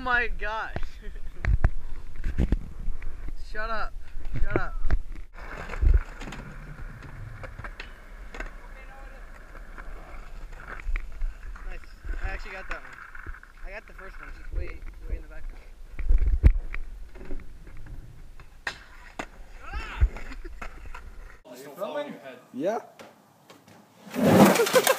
my gosh. Shut up. Shut up. Nice. I actually got that one. I got the first one. It's just way in the background. Shut up! Yeah.